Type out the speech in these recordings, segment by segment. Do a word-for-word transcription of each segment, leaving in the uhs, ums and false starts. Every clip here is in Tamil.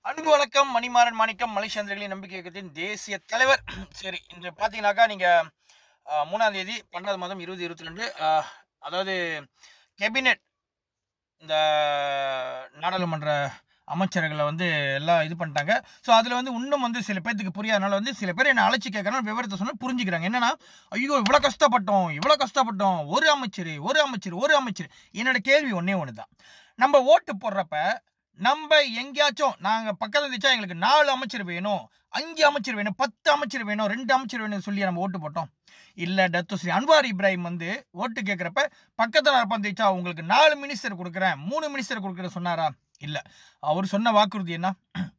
அன்பு வணக்கம். மணிமாறன் மாணிக்கம், மலேசியர்களின் நம்பிக்கை இயக்கத்தின் தேசிய தலைவர். சரி, இன்று பார்த்தீங்கன்னாக்கா நீங்கள் மூணாம் தேதி பன்னெண்டாவது மாதம் இருபது இருபத்தி ரெண்டு அதாவது கேபினெட் இந்த நாடாளுமன்ற அமைச்சர்களை வந்து எல்லாம் இது பண்ணிட்டாங்க. ஸோ அதில் வந்து இன்னும் வந்து சில பேர்த்துக்கு புரியாதனால வந்து சில பேர் என்னை அழைச்சி கேட்கறனால விவரத்தை சொன்னால் புரிஞ்சுக்கிறாங்க. என்னன்னா, ஐயோ இவ்வளோ கஷ்டப்பட்டோம் இவ்வளோ கஷ்டப்பட்டோம் ஒரு அமைச்சர் ஒரு அமைச்சர் ஒரு அமைச்சர் என்னோட கேள்வி ஒன்றே ஒன்று தான். நம்ம ஓட்டு போடுறப்ப நம்ம எங்கேயாச்சும் நாங்கள் பக்கத்தில் இருந்துச்சா எங்களுக்கு நாலு அமைச்சர் வேணும், அஞ்சு அமைச்சர் வேணும், பத்து அமைச்சர் வேணும், ரெண்டு அமைச்சர் வேணும்னு சொல்லி நம்ம ஓட்டு போட்டோம். இல்லை, டத்தோஸ்ரீ அன்வார் இப்ராஹிம் வந்து ஓட்டு கேட்குறப்ப பக்கத்தில் இருப்பா உங்களுக்கு நாலு மினிஸ்டர் கொடுக்குறேன், மூணு மினிஸ்டர் கொடுக்குறேன் சொன்னாரா? இல்லை. அவர் சொன்ன வாக்குறுதி என்ன?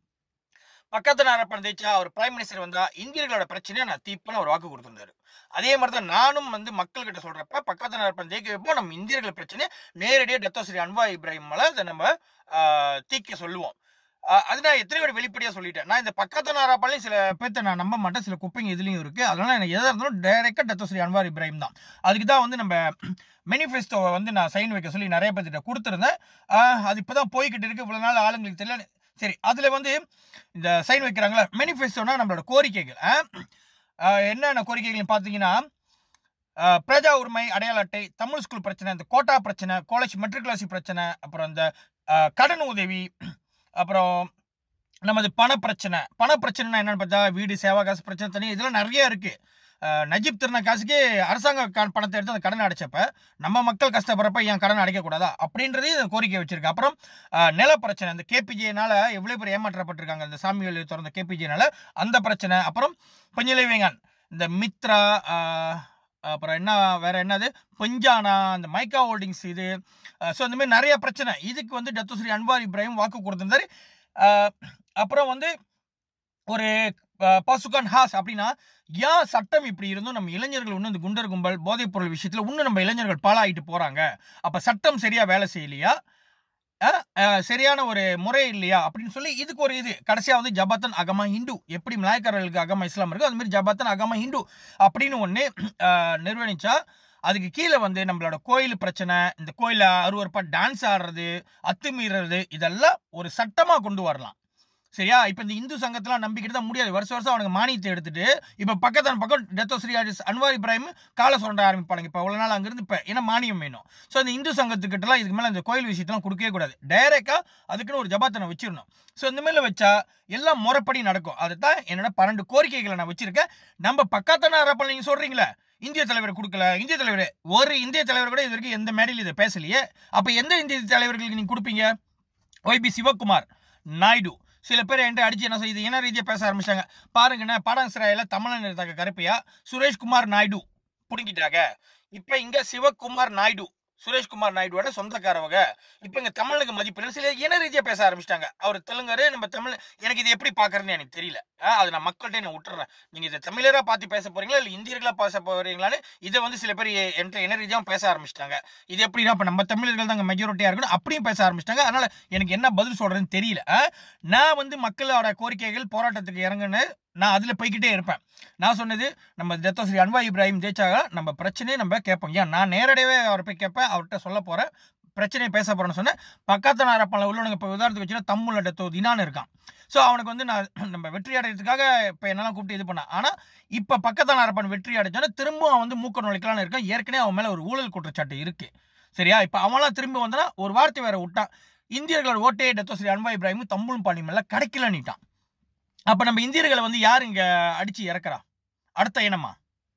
பக்கத்து நாரப்பன் தேய்ச்சா அவர் பிரைம் மினிஸ்டர் வந்தா இந்தியர்களோட பிரச்சனையை நான் தீர்ப்பேன்னு அவர் வாக்கு கொடுத்திருந்தாரு. அதே மாதிரி தான் நானும் வந்து மக்கள்கிட்ட சொல்றப்ப பக்கத்து நாரப்பன் தேய்க்க வைப்போம், நம்ம இந்தியர்கள் பிரச்சனையை நேரடியாக டத்தோஸ்ரீ அன்வார் இப்ராஹிம் மேல அதை நம்ம தீர்க்க சொல்லுவோம். அது நான் எத்தனை பேர் வெளிப்படையா சொல்லிட்டேன். நான் இந்த பக்கத்து நாராப்பாலையும் சில பேர்த்த நான் நம்ப மாட்டேன், சில குப்பைங்க இதுலயும் இருக்கு. அதனால எனக்கு எதாக இருந்தாலும் டைரக்டா டத்தோஸ்ரீ அன்வார் இப்ராஹிம் தான். அதுக்கு தான் வந்து நம்ம மேனிஃபெஸ்டோவை வந்து நான் சைன் வைக்க சொல்லி நிறைய பேர்த்திட்ட கொடுத்துருந்தேன். அது இப்போதான் போய்கிட்டு இருக்கு, இவ்வளவு நாள் ஆளுங்களுக்கு தெரியல. சரி, அதுல வந்து இந்த சைன் வைக்கிறாங்களா மேனிஃபெஸ்டோனா நம்மளோட கோரிக்கைகள் என்னென்ன கோரிக்கைகள் பார்த்தீங்கன்னா, பிரஜா உரிமை அடையாள அட்டை, தமிழ் ஸ்கூல் பிரச்சனை, இந்த கோட்டா பிரச்சனை, காலேஜ் மெட்ரிகுலேசி பிரச்சனை, அப்புறம் இந்த கடன் உதவி, அப்புறம் நமது பண பிரச்சனை. பண பிரச்சனைனா என்னன்னு பார்த்தா வீடு சேவா காசு பிரச்சனை தனி இதெல்லாம் நிறைய இருக்கு. நஜீப் திருநா காசுக்கு அரசாங்க பணத்தை எடுத்து அந்த கடனை அடைச்சப்ப நம்ம மக்கள் கஷ்டப்படுறப்ப என் கடன் அடைக்கக்கூடாதா அப்படின்றதே கோரிக்கை வச்சிருக்கு. அப்புறம் நில பிரச்சனை, இந்த கேபிஜேனால எவ்வளோ பேர் ஏமாற்றப்பட்டிருக்காங்க, இந்த சாமிகள் திறந்த கேபிஜேனால அந்த பிரச்சனை. அப்புறம் பஞ்சிலைவேங்கான், இந்த மித்ரா, அப்புறம் என்ன வேற என்னது பஞ்சானா, இந்த மைக்கா ஹோல்டிங்ஸ், இது ஸோ இந்த மாதிரி நிறைய பிரச்சனை. இதுக்கு வந்து டத்தோஸ்ரீ அன்வார் இப்ராஹிம் வாக்கு கொடுத்திருந்தாரு. அப்புறம் வந்து ஒரு பசுகான் ஹாஸ் அப்படின்னா ஏன் சட்டம் இப்படி இருந்தும் நம்ம இளைஞர்கள் இன்னும் இந்த குண்டர் கும்பல் போதைப் பொருள் விஷயத்துல இன்னும் நம்ம இளைஞர்கள் பாலாயிட்டு போறாங்க, அப்ப சட்டம் சரியா வேலை செய்யலையா, சரியான ஒரு முறை இல்லையா அப்படின்னு சொல்லி இதுக்கு ஒரு இது. கடைசியா வந்து ஜபாத்தன் அகமா ஹிந்து, எப்படி மலாய்க்காரர்களுக்கு அகமா இஸ்லாம் இருக்கு அது மாதிரி ஜபாத்தன் அகமா ஹிந்து அப்படின்னு ஒன்று நிர்வகிச்சா அதுக்கு கீழே வந்து நம்மளோட கோயில் பிரச்சனை, இந்த கோயில அருவருப்பா டான்ஸ் ஆடுறது, அத்துமீறது, இதெல்லாம் ஒரு சட்டமா கொண்டு வரலாம். சரியா? இப்ப இந்த இந்து சங்கத்தெல்லாம் நம்பிக்கிட்டு தான் முடியாது. வருஷம் வருஷம் அவனுக்கு மானியத்தை எடுத்துட்டு இப்ப பக்கத்தான பக்கம் டத்தோஸ்ரீ அன்வார் இப்ராஹிம் காலை சுரண்ட ஆரம்பிப்பாங்க. இப்ப அவ்வளவு நாள் அங்கிருந்து இப்ப ஏன்னா மானியம் வேணும். ஸோ இந்த இந்து சங்கத்துக்கிட்டலாம் இதுக்கு மேல இந்த கோயில் விஷயத்தெல்லாம் கொடுக்கவே கூடாது. டைரக்டா அதுக்குன்னு ஒரு ஜபாத்தனை வச்சிடணும். ஸோ இந்த மேல வச்சா எல்லாம் முறைப்படி நடக்கும். அதுதான் என்னோட பன்னெண்டு கோரிக்கைகளை நான் வச்சிருக்கேன். நம்ம பக்கத்தான அரப்பல் நீங்க சொல்றீங்களா இந்திய தலைவர் கொடுக்கல, இந்திய தலைவர் ஒரு இந்திய தலைவர் கூட இது வரைக்கும் எந்த மேடையில் இதை பேசலையே. அப்ப எந்த இந்திய தலைவர்களுக்கு நீங்க கொடுப்பீங்க? ஒய்பி சிவகுமார் நாயுடு சில பேர் என்கிட்ட அடிச்சு என்ன செய்யுது என்ன ரீதியாக பேச ஆரம்பிச்சாங்க பாருங்கண்ணா. பாடாங்கசராயில தமிழன் இருந்தாங்க கருப்பையா சுரேஷ்குமார் நாயுடு பிடிங்கிட்டாங்க. இப்ப இங்க சிவகுமார் நாயுடு சுரேஷ்குமார் நாயுடுவோட சொந்தக்காரவங்க இப்ப இங்க தமிழுக்கு மதிப்பு சில இன ரீதியா பேச ஆரம்பிச்சிட்டாங்க. அவர் தெலுங்காரு, நம்ம தமிழ். எனக்கு இது எப்படி பாக்குறதுன்னு எனக்கு தெரியல. அது நான் மக்கள்கிட்ட நான் விட்டுறேன். நீங்க இதை தமிழரா பார்த்து பேச போறீங்களா இல்ல இந்தியர்களா பேச போறீங்களான்னு இதை வந்து சில பேர் என்கிட்ட இன ரீதியா பேச ஆரம்பிச்சிட்டாங்க. இது எப்படின்னா இப்ப நம்ம தமிழர்கள் தான் மெஜாரிட்டியா இருக்கணும் அப்படியும் பேச ஆரம்பிச்சிட்டாங்க. அதனால எனக்கு என்ன பதில் சொல்றதுன்னு தெரியல. நான் வந்து மக்களோட கோரிக்கைகள் போராட்டத்துக்கு இறங்குன்னு நான் அதுல போய்கிட்டே இருப்பேன். நான் சொன்னது நம்ம டத்தோஸ்ரீ அன்வார் இப்ராஹிம் ஜெயிச்சாக நம்ம பிரச்சனையை நம்ம கேட்போம். ஏன் நான் நேரடியாவே அவரை போய் கேட்பேன், அவர்கிட்ட சொல்ல போறேன், பிரச்சனையை பேச போறேன்னு சொன்னேன். பக்கத்து நாரப்பல உள்ளவங்க இப்போ உதாரணத்துக்கு வச்சுன்னா தமிழ்ல டத்தோ தினான்னு இருக்கான். ஸோ அவனுக்கு வந்து நான் நம்ம வெற்றி அடைகிறதுக்காக இப்போ என்னெல்லாம் கூப்பிட்டு இது பண்ணான். ஆனால் இப்போ பக்கத்து நாரப்பன் வெற்றி அடைச்சோன்னா திரும்ப அவன் வந்து மூக்க நுழைக்கலான்னு இருக்கான். ஏற்கனவே அவன் மேலே ஒரு ஊழல் குற்றச்சாட்டு இருக்கு. சரியா? இப்போ அவன்லாம் திரும்ப வந்தனா ஒரு வார்த்தை வேற விட்டான், இந்தியர்களோட ஓட்டையை டத்தோஸ்ரீ அன்வார் இப்ராஹிம் தமிழ் பாணி மேல கிடைக்கலன்னுட்டான். அப்ப நம்ம இந்தியர்களை வந்து யாரு இங்க அடிச்சு இறக்குறா? அடுத்த இனமா?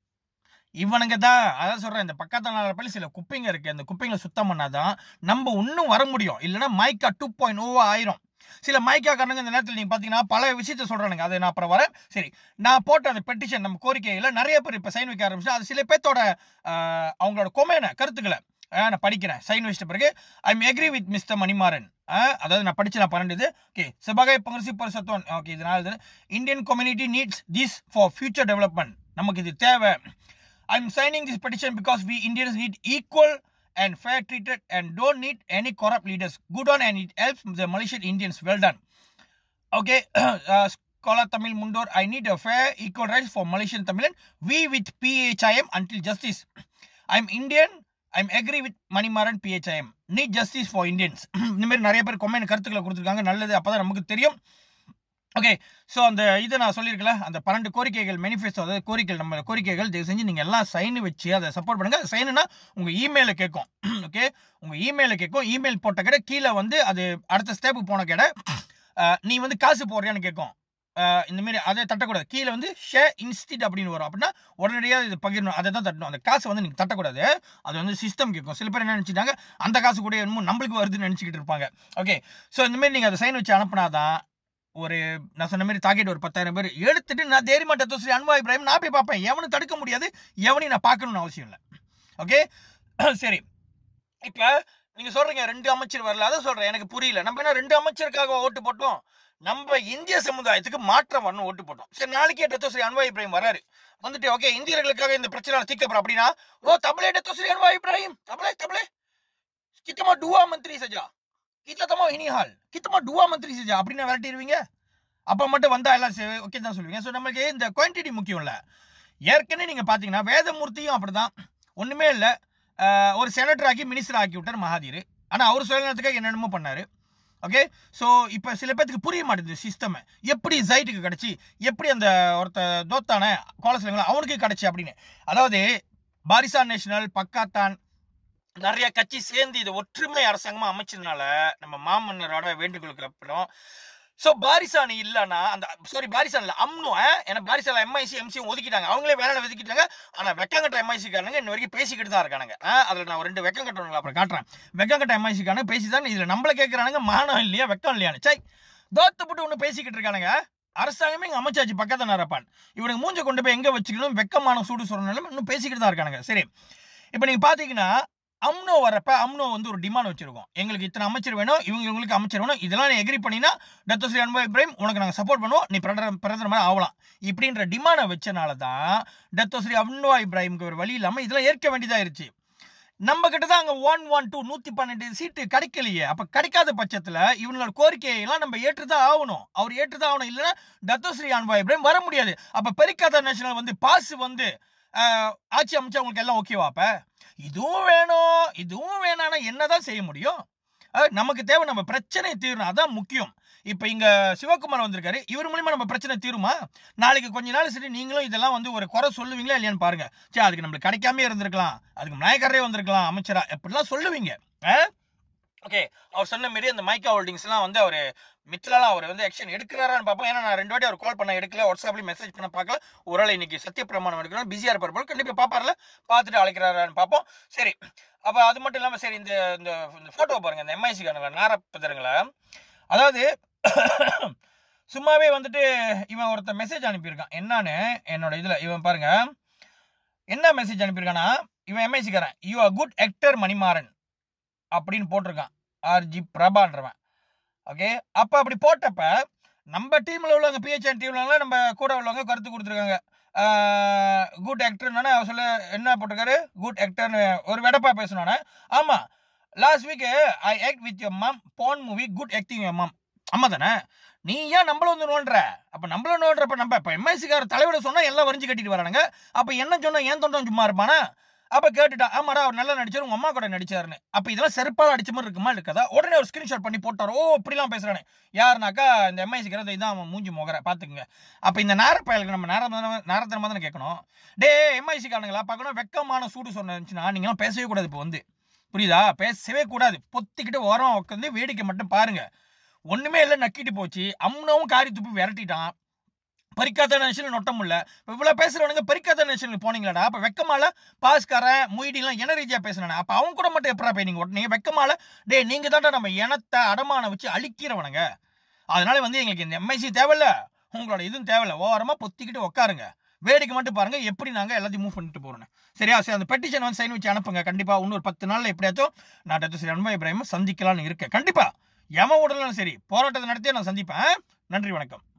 இவனுங்க தான். அதான் சொல்றேன், இந்த பக்கத்தான பள்ளி சில குப்பைங்க இருக்கு, அந்த குப்பைங்களை சுத்தம் பண்ணாதான் நம்ம இன்னும் வர முடியும். இல்லைன்னா மைக்கா டூ பாயிண்ட் ஓ ஆயிரும். சில மைக்கா காரணங்க இந்த நேரத்தில் நீங்க பாத்தீங்கன்னா பல விஷயத்த சொல்றானுங்க. அதை நான் அப்புறம் வரேன். சரி, நான் போட்ட அந்த பெட்டிஷன் நம்ம கோரிக்கைகளை நிறைய பேர் இப்ப சைன் வைக்க ஆரம்பிச்சு. அது சில பேர்த்தோட அவங்களோட கொமையான கருத்துக்களை நான் படிக்கிறேன். சைன் வச்சிட்ட பிறகு I am agree with mister Manimaran. அதாவது நான் படிச்சு நான் பன்னெண்டு ஓகே செபகை பங்கர்சி பரிசத்துவன் ஓகே இதனால Indian community needs this for future development. நமக்கு இது தேவை. I am signing this petition because we Indians need equal and fair treated and don't need any corrupt leaders. Good on and it helps the Malaysian Indians. Well done. Okay, uh, Scholar Tamil Mundor, I need a fair equal rights for Malaysian Tamilan. We with P H I M until justice. I'm Indian. I'm agree with Manimaran P H I M. Need justice for Indians. இந்த மாதிரி நிறைய பேர் கொமெண்ட் கருத்துக்களை கொடுத்துருக்காங்க. நல்லது, அப்பதான் நமக்கு தெரியும். ஓகே. ஸோ அந்த இது நான் சொல்லியிருக்கல, அந்த பன்னெண்டு கோரிக்கைகள் மேனிஃபெஸ்டோ, அதாவது கோரிக்கைகள், நம்ம கோரிக்கைகள் தயவு செஞ்சு நீங்கள் எல்லாம் சைன் வச்சு அதை சப்போர்ட் பண்ணுங்கள். சைனுனா உங்கள் இமெயிலில் கேட்கும். ஓகே, உங்கள் இமெயிலில் கேட்கும். இமெயில் போட்ட கடை கீழே வந்து அது அடுத்த ஸ்டெப்பு போன கடை நீ வந்து காசு போடுறியான்னு கேட்கும். இந்தமாரி அதை தட்டக்கூடாது. கீழே வந்து ஷே இன்ஸ்டிட் அப்படின்னு வரும். அப்படின்னா உடனடியாக இது பகிரணும், அதை தான் தட்டணும். அந்த காசை வந்து நீங்கள் தட்டக்கூடாது. அது வந்து சிஸ்டம் கேட்கும். சில பேர் என்ன நினச்சிட்டாங்க, அந்த காசு கூட என்னமோ நம்மளுக்கு வருதுன்னு நினச்சிக்கிட்டு இருப்பாங்க. ஓகே, ஸோ இந்தமாரி நீங்கள் அதை சைன் வச்சு அனுப்புனாதான் ஒரு நான் சொன்ன மாதிரி டார்கெட் ஒரு பத்தாயிரம் பேர் எடுத்துட்டு நான் தைரியமா டத்தோஸ்ரீ அன்வாய் இப்ராஹிம் நான் போய் பார்ப்பேன். எவனும் தடுக்க முடியாது, எவனையும் நான் பார்க்கணும்னு அவசியம் இல்லை. ஓகே, சரி. இப்போ நீங்க சொல்றீங்க ரெண்டு அமைச்சர் வரல, அதை சொல்றேன், எனக்கு புரியல. நம்ம என்ன ரெண்டு அமைச்சருக்காக ஓட்டு போட்டோம்? நம்ம இந்திய சமுதாயத்துக்கு மாற்றம் வரணும் ஓட்டு போட்டோம். சரி, நாளைக்கே டத்தோஸ்ரீ அன்வாய் இப்ராஹிம் வராரு, வந்துட்டு ஓகே இந்தியர்களுக்காக இந்த பிரச்சனை தீர்க்கப்படும் அப்படின்னா, ஓ தபலே டத்தோஸ்ரீ அன்வாய் இப்ராஹிம் தபலே தபலே கித்தமா டுவா மந்திரி Saja kita tamo ini hal kita mau dua menteri saja அப்படின்னு விரட்டிடுவீங்க. அப்போ மட்டும் வந்தா எல்லாம் ஓகே தான் சொல்லுவீங்க. ஸோ நமக்கு இந்த குவான்டிட்டி முக்கியம் இல்லை. ஏற்கனவே நீங்கள் பார்த்தீங்கன்னா வேதமூர்த்தியும் அப்படிதான், ஒன்றுமே இல்லை, ஒரு செனட்டர் ஆக்கி மினிஸ்டர் ஆக்கி விட்டார் மகாதீர். ஆனால் அவர் சுயநலத்துக்காக என்னென்னமோ பண்ணார். ஓகே, ஸோ இப்போ சில பேருக்கு புரிய மாட்டேங்குது சிஸ்டம் எப்படி ஜைட்டுக்கு கிடச்சி, எப்படி அந்த ஒருத்த தோத்தான கோலசிலங்களா அவனுக்கு கிடச்சி அப்படின்னு. அதாவது பாரிசான் நேஷனல் பக்காத்தான் நிறைய கட்சி சேர்ந்து இது ஒற்றுமை அரசாங்கமா அமைச்சதுனால நம்ம மாமன்னரோட வேண்டுகோளுக்கு அப்புறம் ஸோ பாரிசானி இல்லைன்னா அந்த சாரி பாரிசான் இல்லை அம்னு ஏன்னா பாரிசால எம்ஐசி எம்சியும் ஒதுக்கிட்டாங்க, அவங்களே வேலை ஒதுக்கிட்டாங்க. ஆனால் வெக்கங்கட்ட எம்ஐசி காரங்க இன்ன வரைக்கும் பேசிக்கிட்டு தான் இருக்கானுங்க. அதில் நான் ரெண்டு வெக்கம் கட்டவங்களை அப்புறம் காட்டுறேன். வெக்கங்கட்ட எம்ஐசி காரங்க பேசி தான் இதில் நம்மளை கேட்குறானுங்க, மானம் இல்லையா வெக்கம் இல்லையான்னு. சை, தோத்துப்பட்டு ஒன்று பேசிக்கிட்டு இருக்கானுங்க. அரசாங்கமே இங்கே அமைச்சாச்சு பக்கத்தை நிரப்பான், இவனுக்கு மூஞ்ச கொண்டு போய் எங்கே வச்சுக்கணும், வெக்கமான சூடு சொல்றனாலும் இன்னும் பேசிக்கிட்டு தான் இருக்கானுங்க. சரி, இப்போ நீங்கள் பார்த்தீங்கன்னா அம்னோ வரப்ப அம்னோ வந்து ஒரு டிமாண்ட் வச்சிருக்கோம், எங்களுக்கு இத்தனை அமைச்சர் வேணும், இவங்க இவங்களுக்கு அமைச்சர் வேணும், இதெல்லாம் நீ எக்ரி பண்ணினா டத்தோஸ்ரீ அன்வாய் இப்ராஹிம் உனக்கு நாங்கள் சப்போர்ட் பண்ணுவோம், நீ பிரதமர் பிரதமர் ஆகலாம் இப்படின்ற டிமாண்டை வச்சனால தான் டத்தோஸ்ரீ அன்வாய் இப்ராஹிமுக்கு ஒரு வழி இல்லாமல் இதெல்லாம் ஏற்க வேண்டியதாயிருச்சு. நம்ம கிட்ட தான் அங்கே ஒன் ஒன் டூ நூற்றி பன்னெண்டு சீட்டு கிடைக்கலையே. அப்போ கிடைக்காத பட்சத்தில் இவங்களோட கோரிக்கையெல்லாம் நம்ம ஏற்றுதான் ஆகணும். அவர் ஏற்றுதான் ஆகணும், இல்லைன்னா டத்தோஸ்ரீ அன்வாய் இப்ராஹிம் வர முடியாது. அப்போ பெரிக்காத நேஷனல் வந்து பாஸ் வந்து ஆட்சி அமைச்சா உங்களுக்கு எல்லாம் ஓகேவா? அப்ப இதுவும் வேணும் இதுவும் வேணாம்னா என்னதான் செய்ய முடியும்? நமக்கு தேவை நம்ம பிரச்சனை தீரணும், அதான் முக்கியம். இப்போ இங்க சிவகுமார் வந்திருக்காரு, இவர் மூலியமா நம்ம பிரச்சனை தீருமா? நாளைக்கு கொஞ்ச நாள் சரி நீங்களும் இதெல்லாம் வந்து ஒரு குறை சொல்லுவீங்களா இல்லையான்னு பாருங்க. சரி, அதுக்கு நம்மளுக்கு கிடைக்காம இருந்திருக்கலாம், அதுக்கு நாயக்கரே வந்திருக்கலாம் அமைச்சரா, எப்படிலாம் சொல்லுவீங்க. ஓகே, அவர் சொன்ன மாரி அந்த மைக்கா ஹோல்டிங்ஸ்லாம் வந்து அவர் மித்ராலாம் அவர் வந்து ஆக்ஷன் எடுக்கிறாரான்னு பார்ப்போம். ஏன்னா நான் ரெண்டு வாட்டி அவர் கால் பண்ண எடுக்கல, வாட்ஸ்அப்லேயும் மெசேஜ் பண்ண பார்க்கல. ஒரு வேளை இன்னைக்கு சத்திய பிரமாணம் எடுக்கணும் பிஸியாக இருப்பார் போல, கண்டிப்பாக பார்ப்பார்ல, பார்த்துட்டு அழைக்கிறாரான்னு பார்ப்போம். சரி, அப்போ அது மட்டும் இல்லாமல் சரி இந்த இந்த ஃபோட்டோ பாருங்கள், இந்த எம்ஐசி காரங்களா நாரப்பதருங்களா, அதாவது சும்மாவே வந்துட்டு இவன் ஒருத்தர் மெசேஜ் அனுப்பியிருக்கான். என்னன்னு என்னோட இதில் இவன் பாருங்க என்ன மெசேஜ் அனுப்பியிருக்கானா, இவன் எம்ஐசிக்காரன், you are good actor Manimaran அப்படின்னு போட்டிருக்கான், ஆர்ஜி பிரபான்றவன். ஓகே, அப்போ அப்படி போட்டப்ப நம்ம டீமில் உள்ளவங்க பிஹெச்என் டீம்ல நம்ம கூட உள்ளவங்க கருத்து கொடுத்துருக்காங்க. குட் ஆக்டர்னா அவர் சொல்ல என்ன போட்டிருக்காரு, குட் ஆக்டர்னு ஒரு வெடப்பா பேசணுன்னு. ஆமாம், last week I act with your mum போன் movie good acting your mum. அம்மா தானே, நீ ஏன் நம்மள வந்து நோண்டுற? அப்போ நம்மள நோண்டுறப்ப நம்ம இப்போ எம்ஐசிக்கார தலைவரை சொன்னால் எல்லாம் வரைஞ்சி கட்டிட்டு வரானுங்க. அப்போ என்ன சொன்னால் ஏன் தொண்டம் சும்மா இருப்பானா? அப்போ கேட்டுட்டான், ஆமாடா அவர் நல்லா நடிச்சார், உங்கள் அம்மா கூட நடிச்சாருன்னு. அப்போ இதெல்லாம் செருப்பால் அடிச்ச மாதிரி இருக்குமா இருக்காதா? உடனே ஒரு ஸ்க்ரீன்ஷாட் பண்ணி போட்டார். ஓ இப்படிலாம் பேசுகிறானே யாருனாக்கா இந்த எம்ஐசிக்கிறது இதான் அவன் மூஞ்சி முகர பார்த்துக்குங்க. அப்போ இந்த நேர பயலுக்கு நம்ம நேரம் நேரத்தனமாக தானே கேட்கணும். டே எம்ஐசி காரங்களா பார்க்கணும், வெக்கமான சூடு சொன்னிச்சுன்னா நீங்களாம் பேசவே கூடாது. இப்போ வந்து புரியுதா? பேசவே கூடாது, பொத்திக்கிட்டு ஓரம் உட்காந்து வேடிக்கை மட்டும் பாருங்க. ஒன்றுமே இல்லை, நக்கிட்டு போச்சு. அம்னவும் காரி துப்பி விரட்டிட்டான். பறிக்காத நேஷனல் நொட்டம் இல்லை. இப்போ இவ்வளோ பேசுகிறவனுங்க பறிக்காத நேஷனுக்கு போனீங்களாடா? அப்போ வெக்கமால பாஸ்காரன் மொய்டிலாம் என ரீதியாக பேசுனானே, அப்போ அவங்க கூட மட்டும் எப்படா போய் நீங்கள் நீங்கள் வெக்கமால டே நீங்கள் தான்டா நம்ம இனத்தை அடமான வச்சு அழிக்கிறவனுங்க. அதனால வந்து எங்களுக்கு இந்த எம்ஐசி தேவையில்ல, உங்களோட இதுவும் தேவையில்லை, ஓரமாக பொத்திக்கிட்டு உட்காருங்க, வேடிக்கை மட்டும் பாருங்க எப்படி நாங்கள் எல்லாத்தையும் மூவ் பண்ணிட்டு போகிறோன்னு. சரியா? சரி, அந்த பெட்டிஷன் வந்து சைன் வச்சு அனுப்புங்க. கண்டிப்பாக இன்னொரு பத்து நாளில் எப்படியாச்சும் நான் டத்தோஸ்ரீ அன்வாய் இப்ராஹிம் சந்திக்கலான்னு இருக்கேன். கண்டிப்பாக எம உடலும் சரி போராட்டத்தை நடத்தியே நான் சந்திப்பேன். நன்றி, வணக்கம்.